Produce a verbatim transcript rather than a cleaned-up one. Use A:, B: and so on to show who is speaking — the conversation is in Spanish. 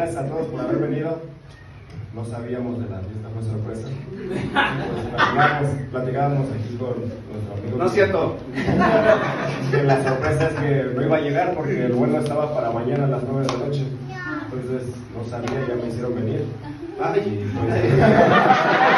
A: gracias a todos por haber venido. No sabíamos de la fiesta, fue sorpresa. Platicábamos, platicábamos aquí con nuestro amigo.
B: No es cierto.
A: Que la sorpresa es que no iba a llegar porque el vuelo estaba para mañana a las nueve de la noche. Entonces no sabía, ya me hicieron venir.
B: Ay,
A: y pues,